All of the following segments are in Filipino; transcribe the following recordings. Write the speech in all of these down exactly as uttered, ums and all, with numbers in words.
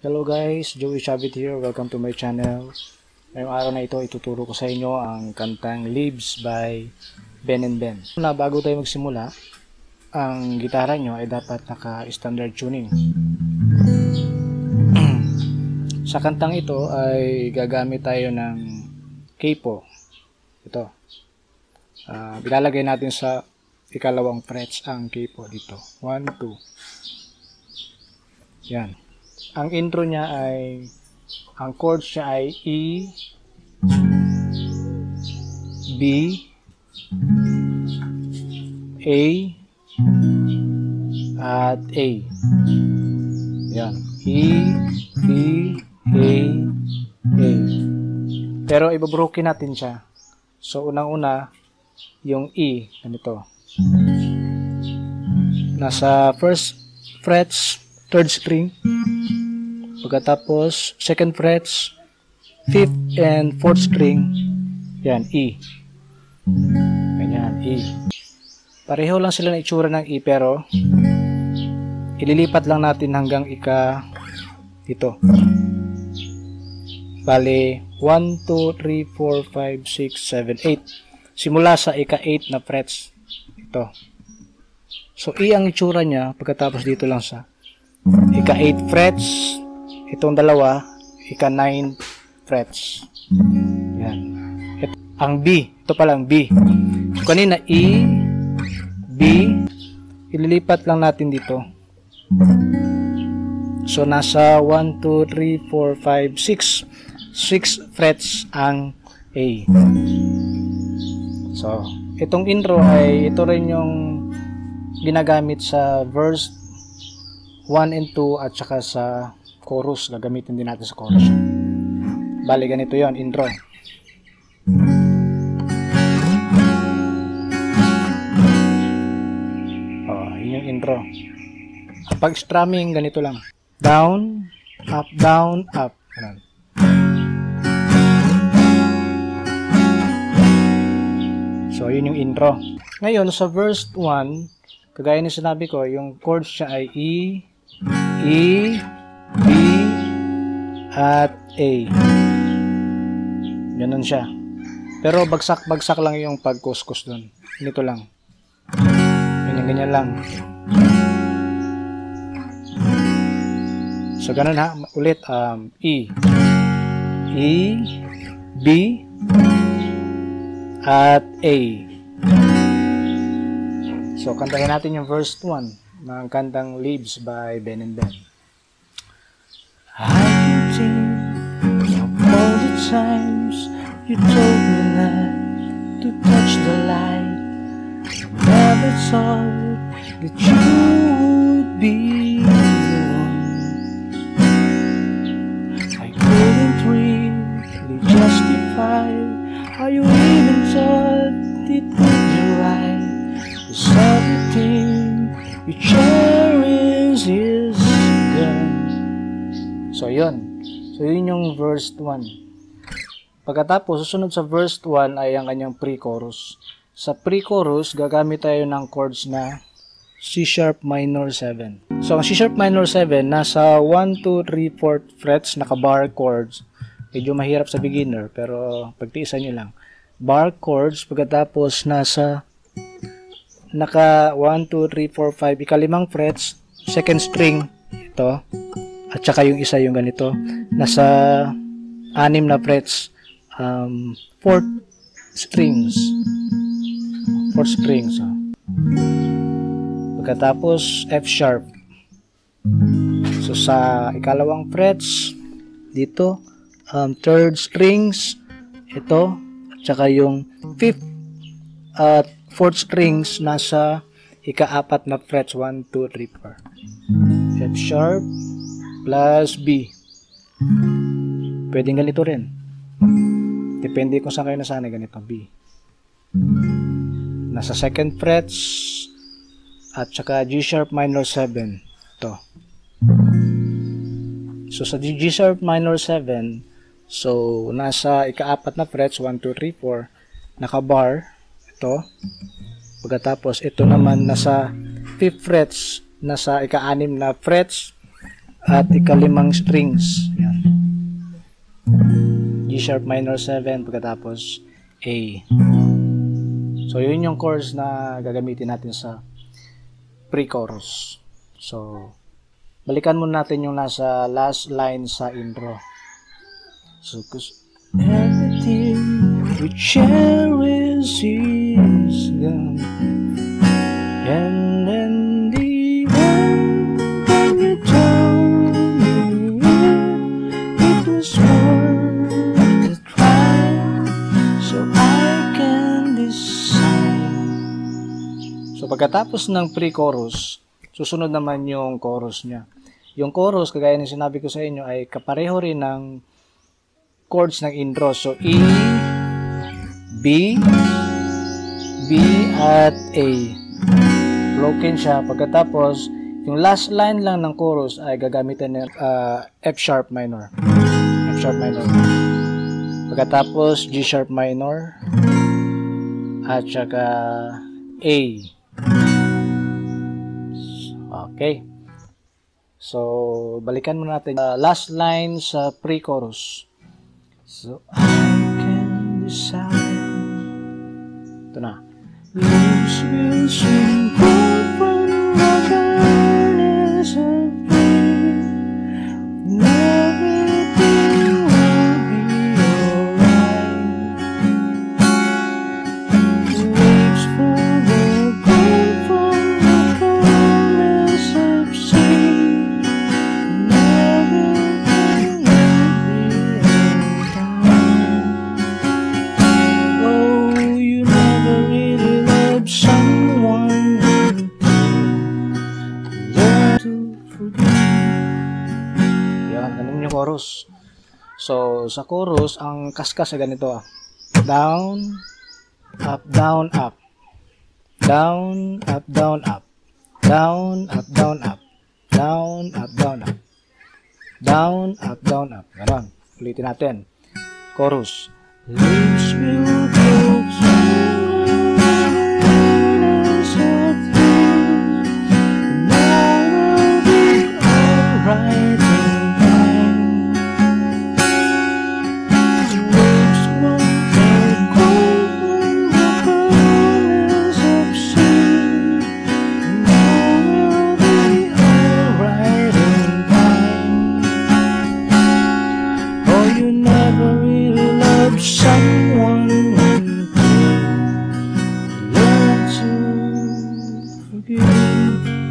Hello guys, Joey Chavit here. Welcome to my channel. Ngayong araw na ito, ituturo ko sa inyo ang kantang Leaves by Ben and Ben. Na bago tayo magsimula, ang gitara nyo ay dapat naka-standard tuning. Sa kantang ito ay gagamit tayo ng capo. Ito. Uh, ilalagay natin sa ikalawang frets ang capo dito. one, two. Yan. Ang intro niya ay, ang chords niya ay E, B, A, at A. Yan. E, B, A, A. Pero ibabroken natin siya. So, unang-una, yung E, ganito. Nasa first frets, third string. Pagkatapos, second frets, fifth and fourth string, yan, E. Ganyan, E. Pareho lang sila ng itsura ng E, pero ililipat lang natin hanggang ika dito. Bale, one, two, three, four, five, six, seven, eight. Simula sa ika eight na frets. Ito. So, E ang itsura niya, pagkatapos dito lang sa ika eight frets. Itong dalawa, ika nine frets. Yan. Ito, ang B. Ito palang B. So, kanina E, B, ililipat lang natin dito. So, nasa one, two, three, four, five, six. six frets ang A. So, itong intro ay ito rin yung ginagamit sa verse one and two at saka sa chorus. Gagamitin din natin sa chorus. Bali, ganito yon intro. Oh, yun yung intro. Pag strumming, ganito lang. Down, up, down, up. Ganun. So, yun yung intro. Ngayon, sa verse one, kagaya ng sinabi ko, yung chords siya ay E, E, B, at A. Ganun siya. Pero bagsak-bagsak lang yung pag-kuskus dun. Ganito lang. Ganyan-ganyan lang. So, ganun ha. Ulit, um, E, E, B, at A. So, kantahin natin yung verse one ng kantang Leaves by Ben and Ben. I can think of all the times you told me not to touch the light. I never thought that you would be the one. I couldn't really justify how you even thought it would be right. 'Cause everything you cherish is gone. So, yun. So, yun yung verse one. Pagkatapos, susunod sa verse one ay ang kanyang pre-chorus. Sa pre-chorus, gagamit tayo ng chords na C sharp minor seven. So, ang C sharp minor seven, nasa one, two, three, four frets, naka-bar chords. Medyo mahirap sa beginner, pero pagtiisan nyo lang. Bar chords, pagkatapos nasa naka one, two, three, four, five, ikalimang frets, second string, ito. At saka yung isa yung ganito, nasa anim na frets, um, fourth strings, fourth strings. So. Pagkatapos, F sharp. So, sa ikalawang frets, dito, um, third strings, ito, at saka yung fifth at fourth strings, nasa ika-apat na frets, one, two, three, four. F sharp, plus B. Pwedeng ganito rin. Depende kung saan kayo nasanay, ganito, B. Nasa second frets, at saka G sharp minor seven. Ito. So, sa G sharp minor seven, so, nasa ika-apat na frets, one, two, three, four, naka-bar, ito. Pagkatapos, ito naman, nasa fifth frets, nasa ika-anim na frets, at ikalimang strings. Yan. G sharp minor seven, pagkatapos A. So, yun yung chords na gagamitin natin sa pre-chorus. So, balikan muna natin yung nasa last line sa intro. So, cause everything we cherish is gone, and then the end when you told me it was worth the try, so I can decide. So, pagkatapos ng pre-chorus, susunod naman yung chorus niya. Yung chorus, kagaya ng sinabi ko sa inyo, ay kapareho rin ng chords ng intro. So, E, B, B, at A. Broken siya. Pagkatapos, yung last line lang ng chorus ay gagamitin ng uh, F sharp minor. F sharp minor. Pagkatapos, G sharp minor. At saka A. Okay. So, balikan muna natin. Uh, last line sa pre-chorus. So, I can decide. Ito na. Leaves will soon go from the darkness of pain. Everything will be alright. The waves will go from the darkness of sin. Everything will be someone learn to forgive. Yan, ganun yung chorus. So, sa chorus, ang kaskas ay ganito ah. Down, up, down, up. Down, up, down, up. Down, up, down, up. Down, up, down, up. Down, up, down, up. Ganon. Ulitin natin. Chorus. Leaves will go through. Someone learn to forgive.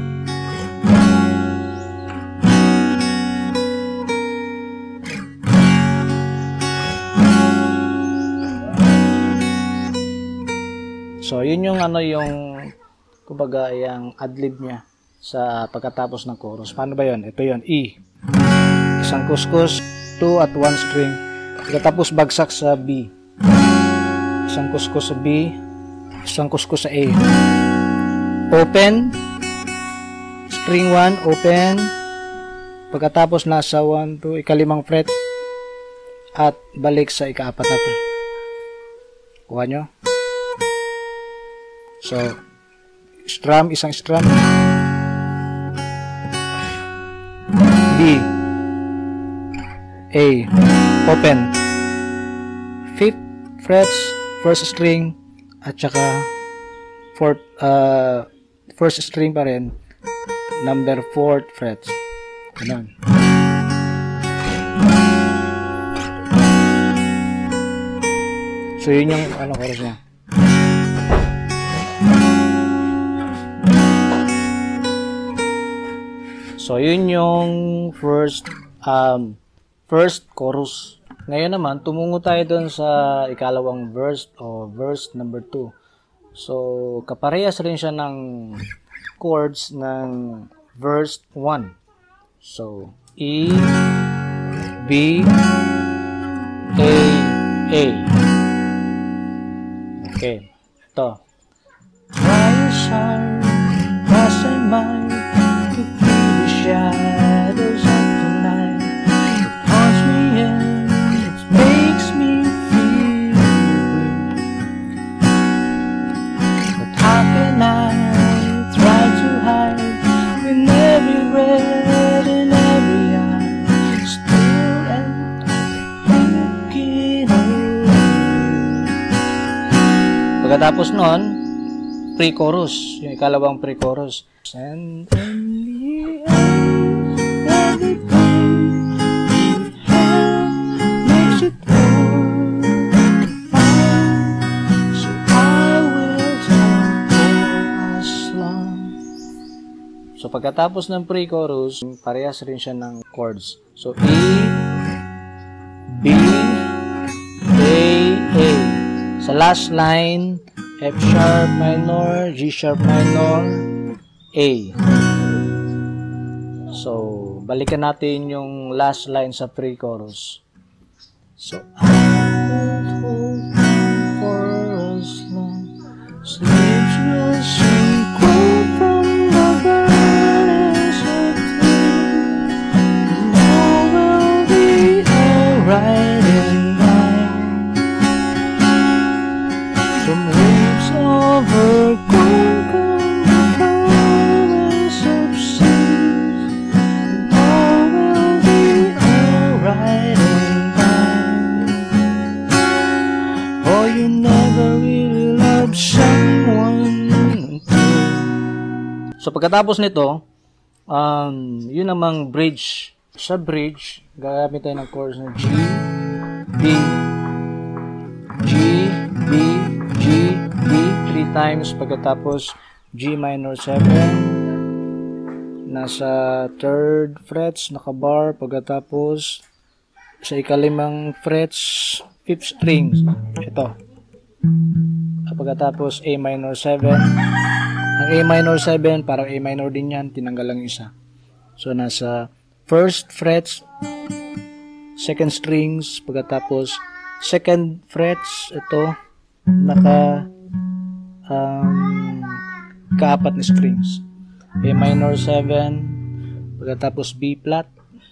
So, yun yung ano yung kumbaga yung adlib niya sa pagkatapos ng chorus. Paano ba yun? Ito yun, E. Isang kuskus, two at one string. Pagkatapos bagsak sa B. Isang kuskus sa B, isang kuskus sa A. Open, string one, open. Pagkatapos nasa one, two, ikalimang fret. At balik sa ikaapat na fret. Kuha nyo. So, strum, isang strum. B, A, open. Fifth frets, first string, at saka fourth, uh, first string pa rin, number fourth frets. Ganun. So, yun yung ano chorus niya. So, yun yung first um, first chorus. Ngayon naman, tumungo tayo doon sa ikalawang verse o verse number two. So, kaparehas rin siya ng chords ng verse one. So, E, B, A, A. Okay. Ito. Try as hard as I might to feel the shadows of the night. It haunts me and it makes me feel blue. But how can I try to hide when every red and every Pagkatapos nun, pre-chorus. Yung ikalawang pre-chorus. And in the end, everything we have makes it work fine. So I will talk for as long. So pagkatapos ng pre-chorus, parehas rin siya ng chords. So E, B, A, A. Sa last line, F sharp minor, G sharp minor, A. So, balikan natin yung last line sa pre-chorus. So, I will hold you for as long as you'll sink from the burdens of time. And all will be alright. So pagkatapos nito, um, yun namang bridge. Sa bridge, gagamit tayo ng chords na G, B, G, B, G, B, three times. Pagkatapos G minor seven, nasa third frets, nakabar. Pagkatapos sa ikalimang frets, fifth strings, ito. Pagkatapos A minor seven. Ang A minor seven, parang A minor din yan, tinanggal lang isa. So, nasa first frets, second strings, pagkatapos second frets, ito, naka um, kaapat na strings. A minor seven, pagkatapos B flat.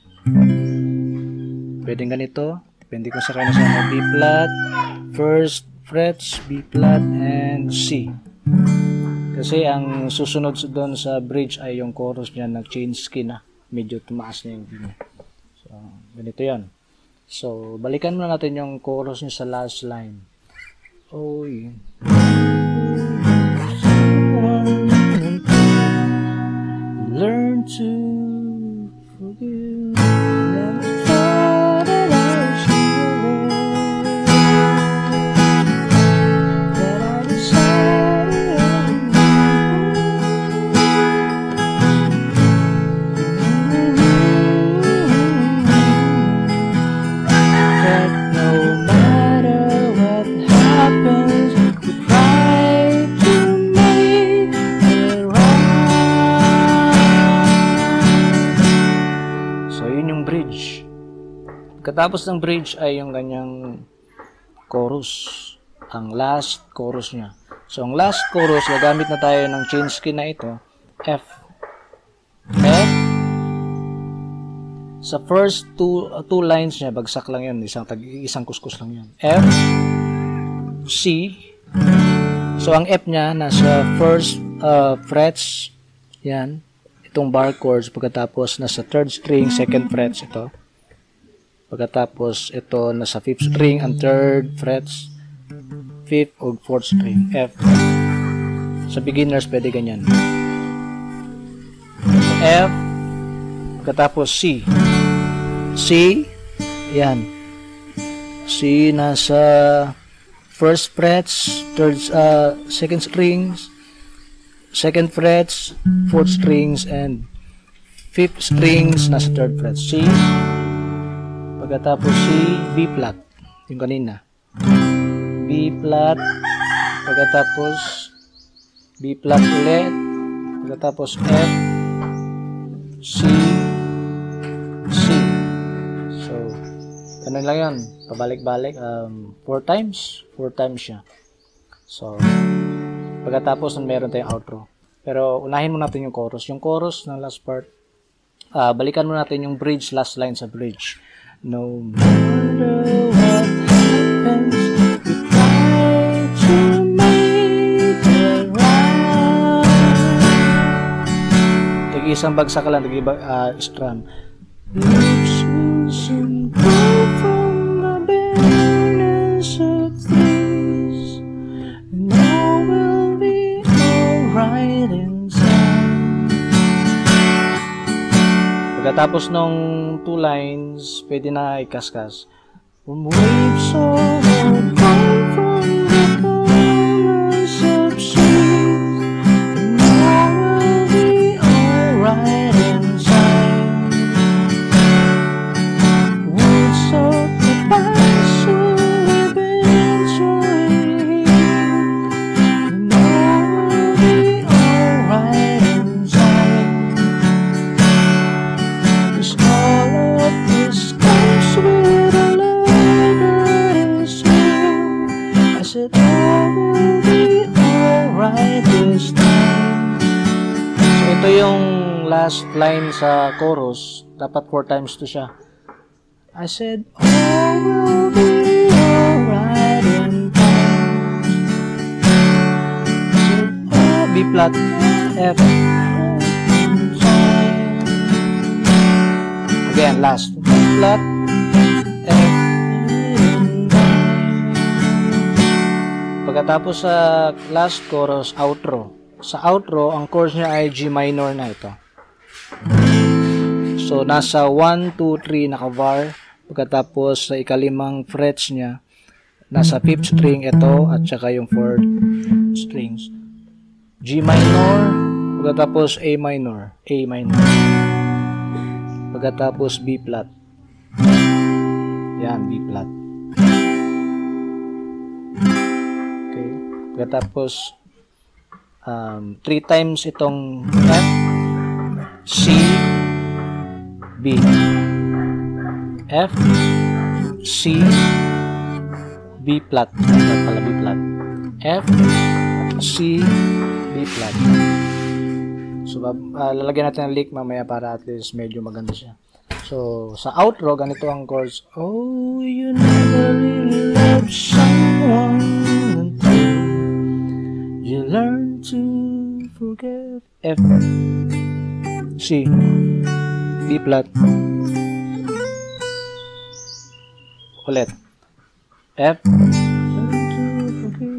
Pwedeng ganito, depende kung sa kanya sa B flat, first frets, B flat, and C. Kasi ang susunod doon sa bridge ay yung chorus niya nag-change key na. Medyo tumaas niya yung key niya. So, ganito yan. So, balikan muna natin yung chorus niya sa last line. Oh, yeah. Learn to forgive. Pagkatapos ng bridge ay yung ganyang chorus. Ang last chorus niya. So, ang last chorus, gagamit na tayo ng change key na ito. F. F. Sa first two, uh, two lines niya, bagsak lang yun. Isang, tag, isang kuskus lang yun. F. C. So, ang F niya, nasa first uh, frets. Yan. Itong bar chords. Pagkatapos, nasa third string, second frets. Ito. Pagkatapos, ito nasa fifth string and third frets, fifth o fourth string, F. Sa beginners, pwede ganyan. F, pagkatapos C. C, yan. C nasa first frets, third, uh, second strings, second frets, fourth strings, and fifth strings nasa third frets. C. Pagkatapos C, B flat. Yung kanina. B flat. Pagkatapos B flat ulit. Pagkatapos F, C, C. So, ganun lang yan. Pabalik-balik. Um, four times. Four times siya. So, pagkatapos meron tayong outro. Pero unahin mo natin yung chorus. Yung chorus ng last part, uh, balikan mo natin yung bridge, last line sa bridge. No matter what happens, we try to make it right. Tag-isang bagsak lang, tag-ibang uh, strum. Let's listen from the bitterness of things. Pagkatapos ng two lines, pwede na ikaskas. When waves overcome from the corners of seas, and all will be alright inside. Words of the past will been through, and all will be alright inside. 'Cause all of this comes with a said all will be alright this time. So ito yung last line sa chorus. Dapat four times to siya. I said all will be alright in time. I said oh, B flat, F. Again, last B flat, F. Pagkatapos sa last chorus, outro. Sa outro, ang chords niya ay G minor na ito. So, nasa one, two, three naka-var. Pagkatapos sa ikalimang frets niya, nasa fifth string ito at saka yung fourth strings. G minor, pagkatapos A minor, A minor. Pagkatapos B flat. Yan, B flat. Pagkatapos um, three times itong F, C, B. F, C, B flat. Flat pala, B flat. F, C, B flat. So, uh, lalagyan natin ng lick mamaya para at least medyo maganda siya. So, sa outro, ganito ang chords. Oh, you never really love someone until you learn to forget. F, C, B flat. Ulit. F, learn to forget.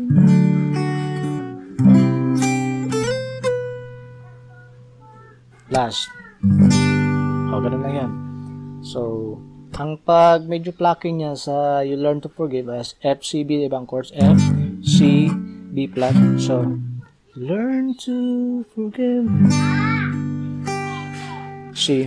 Last. O, ganun lang yan. So, ang pag medyo plucking niya sa you learn to forgive as F, C, B, ibang chords. F, C, B flat. So, learn to forgive. C,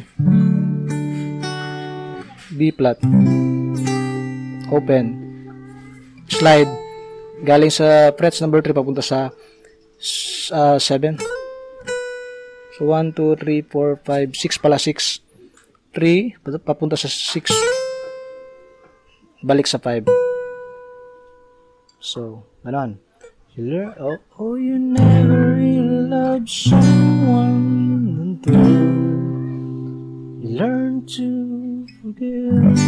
B flat. Open. Slide. Galing sa frets number three papunta sa uh, seven. So, one, two, three, four, five, six pala, six. three, papunta sa six. Balik sa five. So, ganon. You learn, oh, oh, you never really loved someone until you learn to forgive.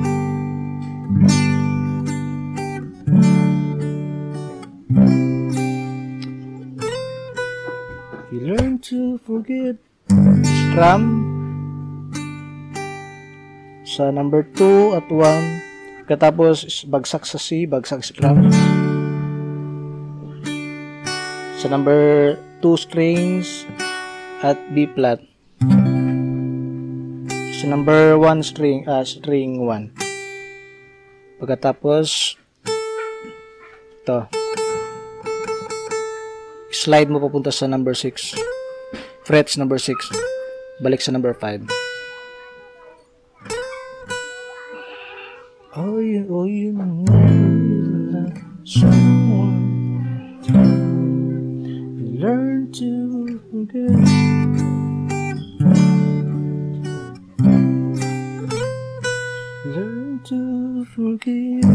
You learn to forget. Strum sa number two at one. Katapos bagsak sa C, bagsak sa strum. Sa number two strings at B flat. Sa number one string, uh, string one. Pagkatapos ito. Slide mo papunta sa number six. Frets number six. Balik sa number five. Oh, you, oh, you never love someone. You learn to forget. Learn to forgive.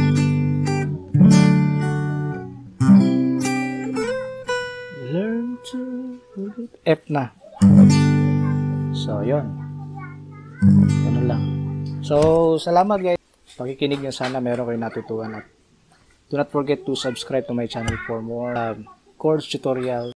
Learn to forget. F na. So, yun. Ano lang. So, salamat guys. Pakikinig nyo, sana meron kayo natutuhan at do not forget to subscribe to my channel for more um, chords tutorial.